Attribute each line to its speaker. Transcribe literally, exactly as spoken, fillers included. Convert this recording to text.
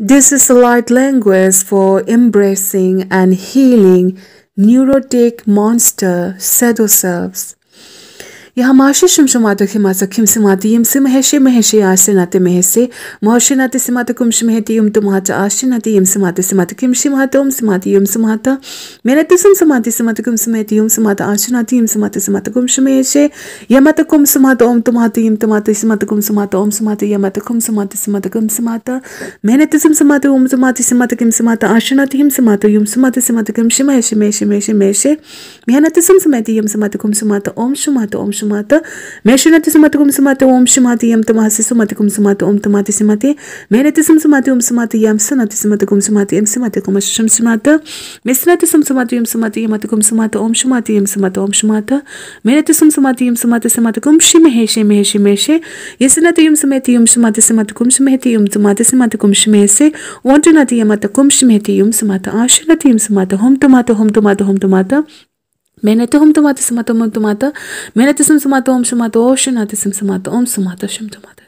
Speaker 1: This is a light language for embracing and healing neurotic monster shadow selves. Yahamashi shumshamata himasa kimsimati yim simheshi meheshi asinate mehesi mohshinati simata kumshmeheti yum tumata ashinati yim simata simata kimshimata um simati yum simata menati sum samati simata kumshmeheti yum simata ashinati yim simata simata kumshmeheshi yamata kumsmata om tumata yim tumata simata kumsmata om simata yamata kumsmata simata kumsmata menati sum samata um tumata simata kimsimata ashinati yim simata yum simata simata kumshmeheshi meheshi meheshi meheshi menati sum samati yum simata kumsmata om shumata om Shumata, Meshinati Sumatum Sumata Om Shimati Yam Tamasi Sumaticum Sumata Om Tamati Simati, Menetisum Sumatum Sumati Yam Sanati Sumaticum Sumati M Simaticum Shum Sumata, Mesnatisum Sumatium Sumati Yamaticum Sumata Om Shumati Yam Sumata Om Shumata, Menetisum Sumatium Sumata Simaticum Shimeheshi Meheshi Meshe, Yesanatium Sumatium Sumati Simaticum Shimetium Tomati Simaticum Shimese, Wantanati Yamatacum Shimetium Sumata Ashinatium Sumata Home Tomato Home Tomato Home Tomata. Menete hum tomata samata hum tomata, menete sum samata om shumata, o shinati sum samata om sumata shum tomata.